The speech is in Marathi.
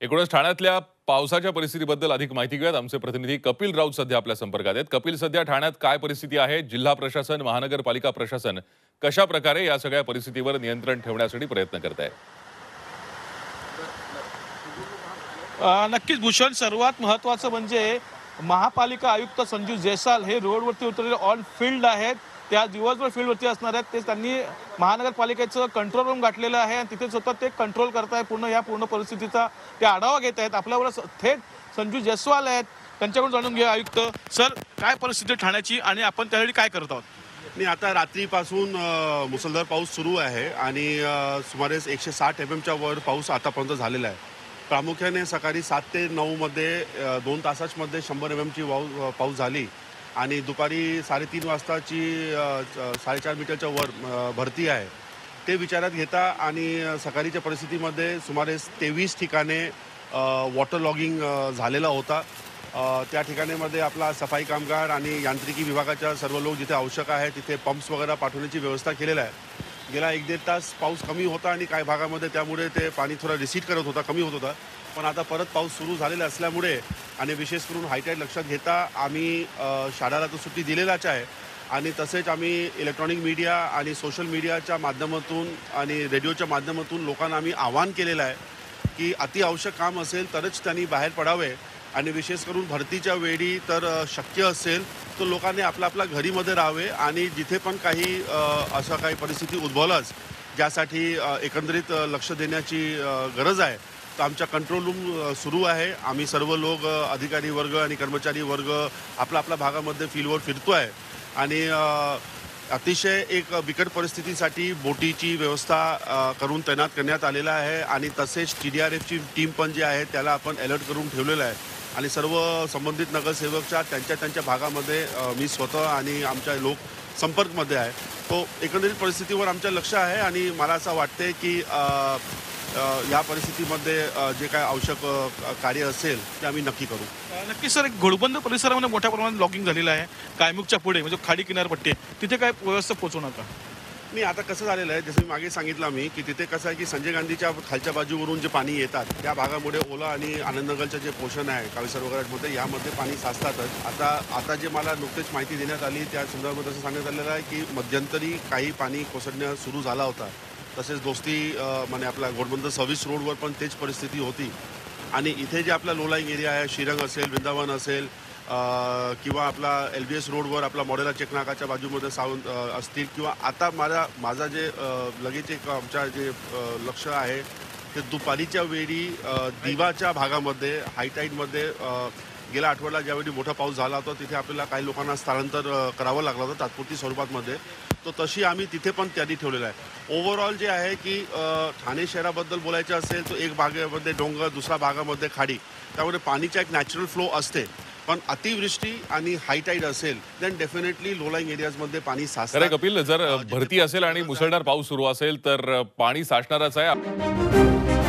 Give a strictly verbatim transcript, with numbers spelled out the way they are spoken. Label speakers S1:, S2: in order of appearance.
S1: एकूणच ठाण्यातल्या पावसाच्या परिस्थितीबद्दल अधिक माहिती घेऊयात. आमचे प्रतिनिधी कपिल राऊत सध्या आपल्या संपर्कात आहेत. कपिल, सध्या ठाण्यात काय परिस्थिती आहे? जिल्हा प्रशासन, महानगरपालिका प्रशासन कशा प्रकारे या सगळ्या परिस्थितीवर नियंत्रण ठेवण्यासाठी प्रयत्न करत आहे?
S2: अ, नक्कीच भूषण, सर्वात महत्त्वाचं म्हणजे महापालिका आयुक्त संजू जयस्वाल हे रोडवरती उतरलेले ऑन फील्ड आहेत. त्या दिवसभर फील्डवरती असणार आहेत. ते त्यांनी महानगरपालिकेचं कंट्रोल रूम गाठलेलं आहे आणि तिथे स्वतः ते कंट्रोल करतायत. पूर्ण या पूर्ण परिस्थितीचा ते आढावा घेत आहेत. आपल्याबरोबर थेट संजू जयस्वाल आहेत, त्यांच्याकडून जाणून घेऊया. आयुक्त सर, काय परिस्थिती ठाण्याची आणि आपण त्यासाठी काय करत आहोत?
S3: नाही, आता रात्रीपासून अ, मुसळधार पाऊस सुरू आहे आणि अ, सुमारे एकशे साठ एम एमच्या वर पाऊस आतापर्यंत झालेला आहे. प्रामुख्याने सकाळी सात ते नऊमध्ये अ, दोन तासाचमध्ये शंभर एम एमची वाऊ पाऊस झाली आणि दुपारी साडेतीन वाजताची अ, च- साडेचार मीटरच्या वर अ, भरती आहे. ते विचारात घेता आणि सकाळीच्या परिस्थितीमध्ये सुमारे तेवीस ठिकाणे वॉटर लॉगिंग झालेला होता. अ, त्या ठिकाणीमध्ये आपला सफाई कामगार आणि यांत्रिकी विभागाच्या सर्व लोक जिथे आवश्यक आहे तिथे पंप्स वगैरे पाठवण्याची व्यवस्था केलेला आहे. गेला एक दीड तास पाऊस कमी होता आणि काही भागामध्ये त्यामुळे ते पाणी थोडं रिसीट करत होता, कमी होत होता. पण आता परत पाऊस सुरू झालेला असल्यामुळे आणि विशेष करून हायटाईड लक्षात घेता आम्ही अ, शाळेला तर सुट्टी दिलेलाच आहे आणि तसेच आम्ही इलेक्ट्रॉनिक मीडिया आणि सोशल मीडियाच्या माध्यमातून आणि रेडिओच्या माध्यमातून लोकांना आम्ही आवाहन केलेलं आहे की अति आवश्यक काम असेल तरच त्यांनी बाहेर पडावे आणि विशेष करून भरतीच्या वेळी तर अ, शक्य असेल तर लोकांनी आपल्या आपल्या घरीमध्ये राहावे आणि जिथे पण काही अ, असं काही परिस्थिती उद्भवलाच ज्यासाठी अ, एकंदरीत अ, लक्ष देण्याची अ, गरज आहे, तर आमच्या कंट्रोल रूम सुरू आहे. आम्ही सर्व लोक अ, अधिकारी वर्ग आणि कर्मचारी वर्ग आपल्या आपल्या भागामध्ये फील्डवर फिरतो आहे आणि अ, अतिशय एक बिकट परिस्थितीसाठी बोटीची व्यवस्था अ, करून तैनात करण्यात आलेला आहे आणि तसेच टी डी आर एफची टीम पण जी आहे त्याला आपण अलर्ट करून ठेवलेलं आहे आणि सर्व संबंधित नगरसेवकच्या त्यांच्या त्यांच्या भागामध्ये अ, मी स्वतः आणि आमच्या लोक संपर्कमध्ये आहे. तो एकंदरीत परिस्थितीवर आमचं लक्ष आहे आणि मला असं वाटते की अ, अ, या परिस्थितीमध्ये अ, जे काय आवश्यक अ, कार्य असेल ते आम्ही नक्की करू.
S2: अ, नक्कीच सर, एक घोडबंद परिसरामध्ये मोठ्या प्रमाणात लॉगिंग झालेलं आहे. कायमुकच्या पुढे म्हणजे खाडी किनारपट्टी आहे, तिथे काय व्यवस्था पोहोचू नका.
S3: नाही, आता कसं झालेलं आहे, जसं मी मागे सांगितलं मी की तिथे कसं आहे की संजय गांधीच्या खालच्या बाजूवरून जे पाणी येतात त्या भागामुळे ओला आणि आनंदनगरचं जे पोषण आहे कावेसर वगैरेमध्ये यामध्ये पाणी साचतातच. आता आता जे मला नुकतेच माहिती देण्यात आली त्या संदर्भात असं सांगण्यात आलेलं आहे की मध्यंतरी काही पाणी कोसळणं सुरू झाला होता. तसेच दोस्ती अ, म्हणजे आपला घोडबंदर सर्व्हिस रोडवर पण तेच परिस्थिती होती आणि इथे जे आपला लो लाईंग एरिया आहे, श्रीरंग असेल, वृंदावन असेल अ, किंवा आपला एल बी एस रोडवर आपला मॉडेला चेकनाकाच्या बाजूमध्ये सावंत अ, असतील किंवा आता माझा माझा जे अ, लगेच एक आमच्या जे अ, लक्ष आहे ते दुपारीच्या वेळी अ, दिवाच्या भागामध्ये हायटाईडमध्ये अ, गेल्या आठवड्याला ज्यावेळी मोठा पाऊस झाला होता तिथे आपल्याला काही लोकांना स्थलांतर अ, करावं लागलं होतं तात्पुरती स्वरूपातमध्ये. तो तशी आम्ही तिथे पण तयारी ठेवलेला आहे. ओव्हरऑल जे आहे की अ, ठाणे शहराबद्दल बोलायचं असेल तर एक भागामध्ये डोंगर, दुसऱ्या भागामध्ये खाडी, त्यामुळे पाणीचा एक नॅचरल फ्लो असते. पण अतिवृष्टी आणि हायटाईड असेल देन डेफिनेटली लो लाईंग एरियाजमध्ये पाणी
S1: खरं
S3: साचतं.
S1: कपिल, जर भरती असेल आणि मुसळधार पाऊस सुरू असेल तर पाणी साचणारच आहे.